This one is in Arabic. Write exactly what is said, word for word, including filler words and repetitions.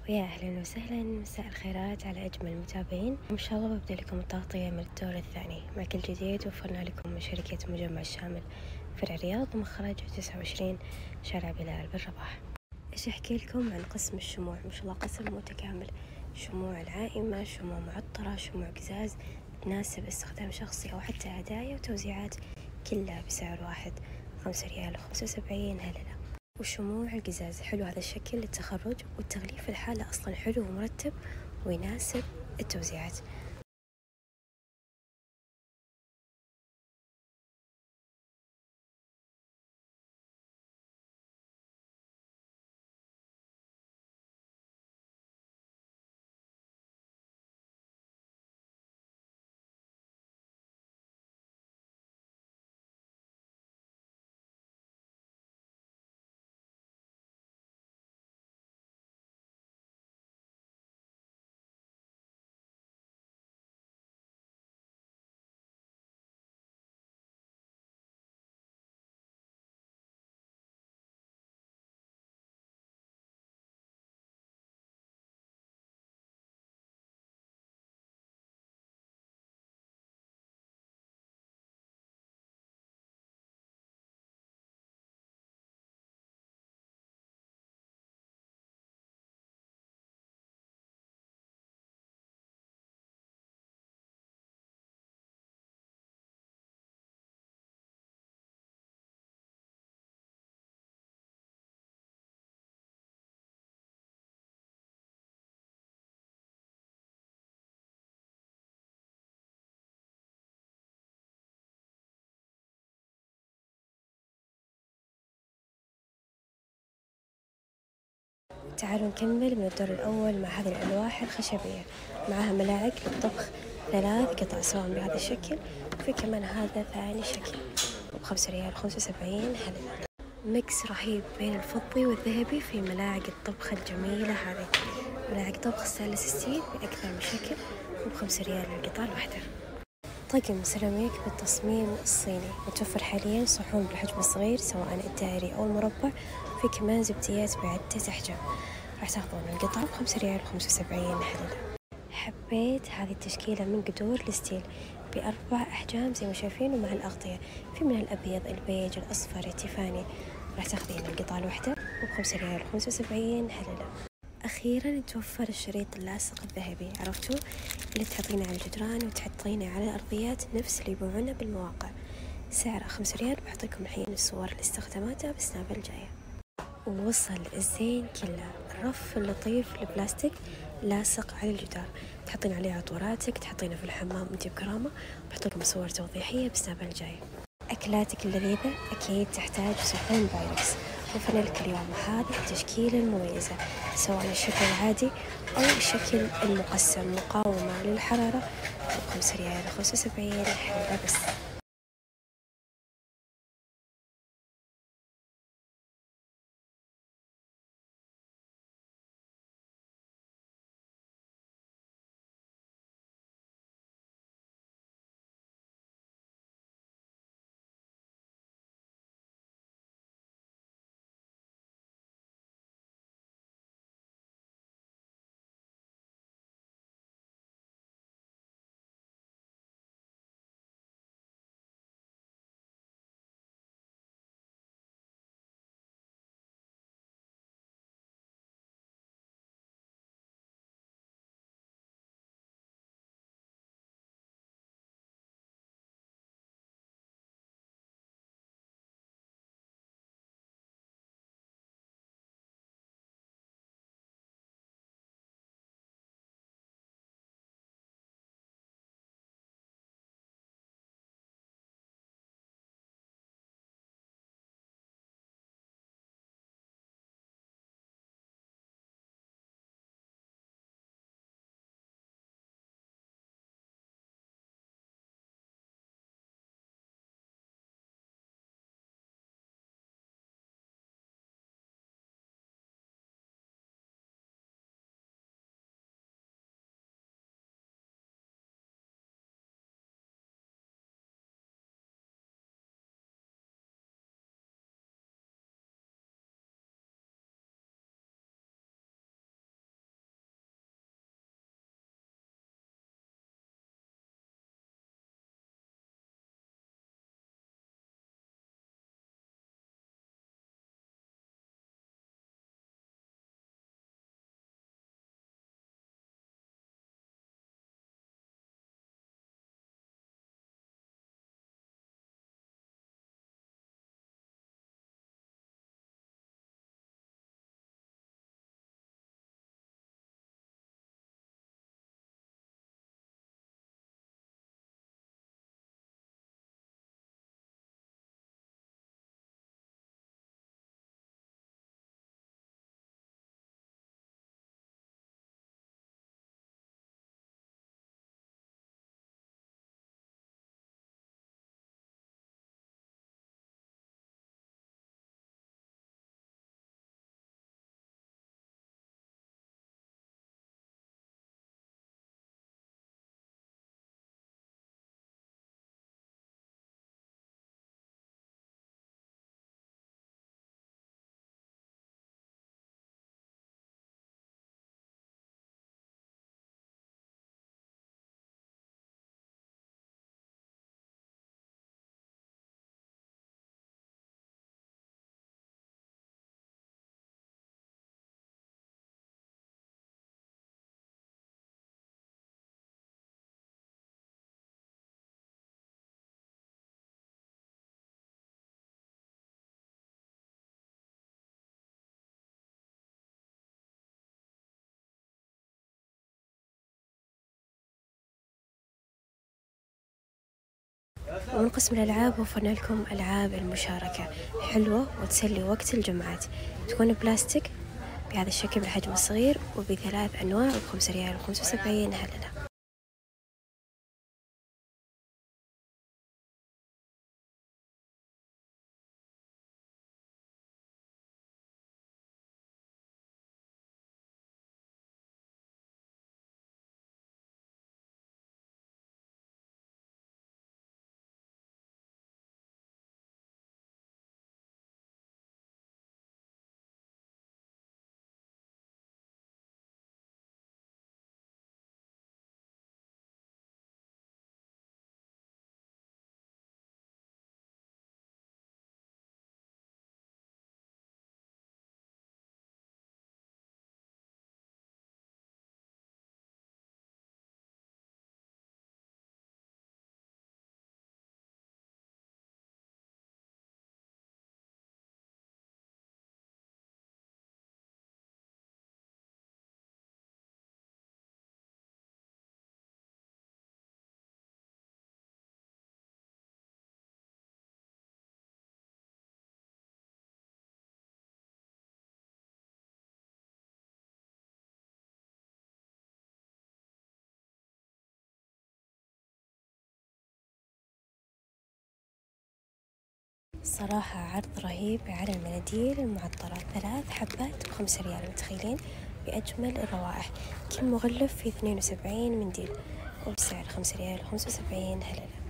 ويا أهلا وسهلا، مساء الخيرات على أجمل المتابعين. إن شاء الله ببدأ لكم التغطية من الدور الثاني مع كل جديد وفرنا لكم من شركة مجمع الشامل فرع الرياض، مخرج تسعة وعشرين شارع بلال بالرباح. إيش أحكي لكم عن قسم الشموع؟ ما شاء الله قسم متكامل، شموع العائمة، شموع معطرة، شموع قزاز تناسب استخدام شخصي أو حتى هدايا وتوزيعات، كلها بسعر واحد، خمسة ريال وخمسة وسبعين هللة. وشموع القزاز حلو هذا الشكل للتخرج، والتغليف الحالة أصلا حلو ومرتب ويناسب التوزيعات. تعالوا نكمل من الدور الأول مع هذه الألواح الخشبية، معها ملاعق للطبخ، ثلاث قطع سواء بهذا الشكل، وفي كمان هذا ثاني شكل بخمسة ريال وخمسة وسبعين هللة. ميكس رهيب بين الفضي والذهبي في ملاعق الطبخ الجميلة هذه، ملاعق طبخ ستانلس ستيل بأكثر من شكل وبخمسة ريال القطعة الواحدة. طقم سيراميك بالتصميم الصيني، متوفر حاليا صحون بالحجم الصغير سواء الدائري أو المربع، في كمان زبديات بعدة أحجام، راح تاخذون القطعة بخمسة ريال وخمسة وسبعين هللة. حبيت هذه التشكيلة من قدور الستيل بأربع أحجام زي ما شايفين، ومع الأغطية في من الأبيض، البيج، الأصفر، التيفاني، راح تاخذين القطعة الواحدة وبخمسة ريال وخمسة وسبعين هللة. أخيرا توفر الشريط اللاصق الذهبي، عرفتوا اللي تحطينه على الجدران وتحطينه على الأرضيات نفس اللي يبيعونه بالمواقع، سعره خمسة ريال. بحط لكم الحين الصور اللي استخدمتها بالسناب الجاية. ووصل الزين كله، الرف اللطيف البلاستيك لاصق على الجدار، تحطين عليه عطوراتك، تحطينه في الحمام انتي بكرامة. بحط لكم صور توضيحية بالسناب الجاية. أكلاتك اللذيذة أكيد تحتاج صحون بايركس، وفرنا لك اليوم هذه التشكيلة المميزة، سواء الشكل العادي أو الشكل المقسم، مقاومة للحرارة، بخمسة ريال وخمسة وسبعين حلة بس. ومن قسم الألعاب وفرنا لكم ألعاب المشاركة حلوة وتسلي وقت الجمعات، تكون بلاستيك بهذا الشكل بالحجم الصغير وبثلاث أنواع وبخمسة ريال وخمسة وسبعين هللة. صراحة عرض رهيب على المناديل المعطرة، ثلاث حبات بخمسة ريال، متخيلين؟ بأجمل الروائح، كل مغلف فيه اثنين وسبعين منديل وبسعر خمسة ريال وخمسة وسبعين هللة.